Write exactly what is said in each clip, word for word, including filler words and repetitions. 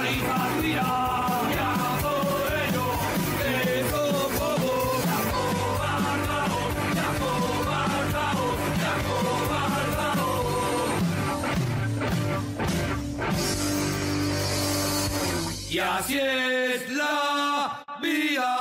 Y así es la vida.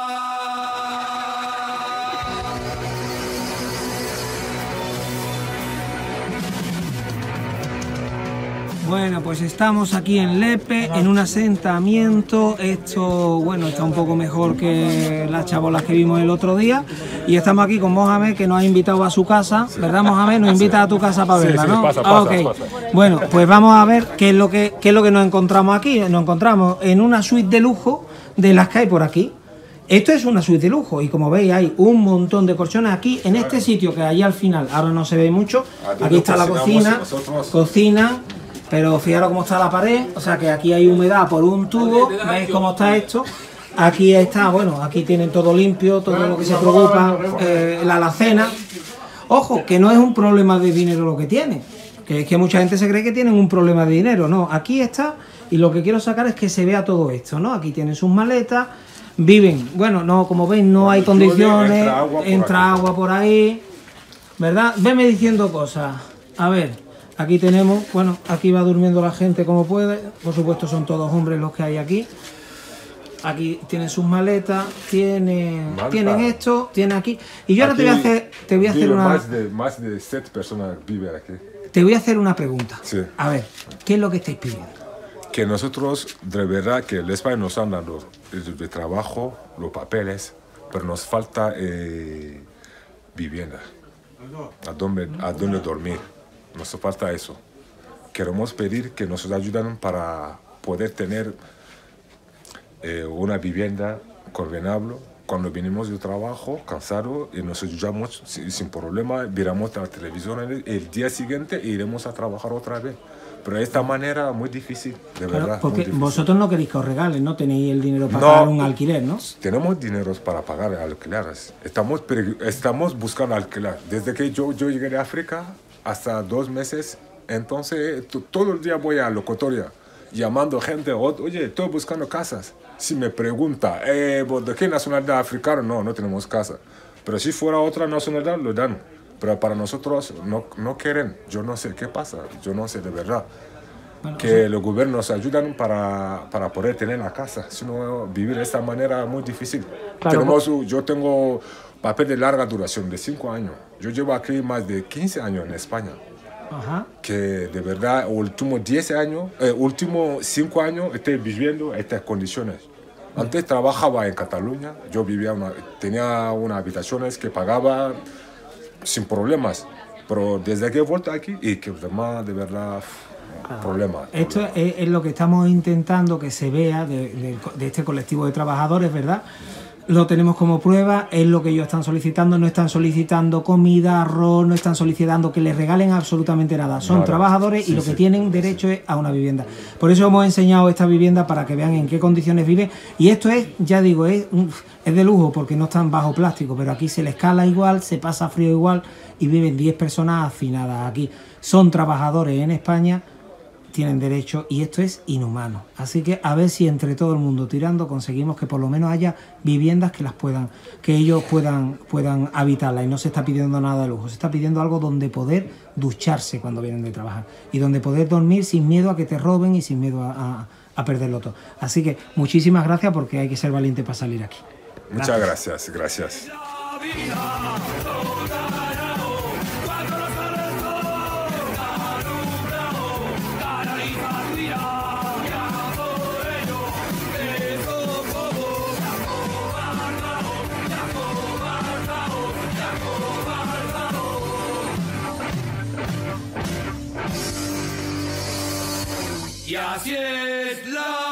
Bueno, pues estamos aquí en Lepe, en un asentamiento. Esto, bueno, está un poco mejor que las chabolas que vimos el otro día. Y estamos aquí con Mohamed, que nos ha invitado a su casa, ¿verdad, Mohamed? Nos invita a tu casa para verla, sí, sí, ¿no? pasa, Ah, pasa, okay. pasa. Bueno, pues vamos a ver qué es lo que qué es lo que nos encontramos aquí. Nos encontramos en una suite de lujo de las que hay por aquí. Esto es una suite de lujo y como veis hay un montón de colchones aquí en este sitio que allá al final, ahora no se ve mucho. Aquí está la cocina, cocina. Pero fijaros cómo está la pared, o sea que aquí hay humedad por un tubo, veis cómo está esto. Aquí está, bueno, aquí tienen todo limpio, todo lo que se preocupa, eh, la alacena. Ojo, que no es un problema de dinero lo que tiene, que es que mucha gente se cree que tienen un problema de dinero, no, aquí está, y lo que quiero sacar es que se vea todo esto, ¿no? Aquí tienen sus maletas, viven, bueno, no, como veis no hay condiciones, entra agua por ahí, ¿verdad? Venme diciendo cosas, a ver. Aquí tenemos, bueno, aquí va durmiendo la gente como puede, por supuesto son todos hombres los que hay aquí. Aquí tienen sus maletas, tienen, tienen esto, tienen aquí. Y yo ahora te voy a hacer, te voy a hacer una... Más de, más de siete personas viven aquí. Te voy a hacer una pregunta. Sí. A ver, ¿qué es lo que estáis pidiendo? Que nosotros, de verdad, que el España nos han dado de, de trabajo, los papeles, pero nos falta eh, vivienda, a dónde, a dónde dormir. Nos falta eso. Queremos pedir que nos ayuden para poder tener eh, una vivienda convenable. Cuando venimos de trabajo, cansados, y nos ayudamos sin, sin problema, miramos la televisión el, el día siguiente e iremos a trabajar otra vez. Pero de esta manera muy difícil, de Claro, verdad. porque muy difícil. vosotros no queréis que os regalen, no tenéis el dinero para No, pagar un alquiler, ¿no? Tenemos dinero para pagar alquileres. Estamos, estamos buscando alquiler. Desde que yo, yo llegué de África, hasta dos meses, entonces todo el día voy a locutoria llamando gente, oye, estoy buscando casas. Si me pregunta, eh, ¿de qué nacionalidad africana? No, no tenemos casa. Pero si fuera otra nacionalidad, lo dan. Pero para nosotros no, no quieren. Yo no sé qué pasa, yo no sé de verdad. Bueno, que o sea, los gobiernos nos ayudan para, para poder tener la casa. Si no, vivir de esta manera es muy difícil. Claro, Tenemos, yo tengo papel de larga duración, de cinco años. Yo llevo aquí más de quince años en España. Ajá. Que de verdad, últimos diez años, eh, últimos cinco años estoy viviendo estas condiciones. Antes trabajaba en Cataluña, yo vivía una, tenía unas habitaciones que pagaba sin problemas. Pero desde que he vuelto aquí, y que además de verdad... Claro. Problema, Esto problema. Es, es lo que estamos intentando que se vea de, de, de este colectivo de trabajadores, ¿verdad? Lo tenemos como prueba, es lo que ellos están solicitando, no están solicitando comida, arroz, no están solicitando que les regalen absolutamente nada. Son nada. trabajadores sí, y lo sí, que tienen derecho sí. es a una vivienda. Por eso hemos enseñado esta vivienda para que vean en qué condiciones viven. Y esto es, ya digo, es, es de lujo porque no están bajo plástico, pero aquí se les cala igual, se pasa frío igual y viven diez personas hacinadas aquí. Son trabajadores en España, tienen derecho y esto es inhumano. Así que a ver si entre todo el mundo tirando conseguimos que por lo menos haya viviendas que las puedan, que ellos puedan, puedan habitarlas. Y no se está pidiendo nada de lujo, se está pidiendo algo donde poder ducharse cuando vienen de trabajar y donde poder dormir sin miedo a que te roben y sin miedo a, a, a perderlo todo. Así que muchísimas gracias porque hay que ser valiente para salir aquí. Muchas gracias, gracias. Y así es la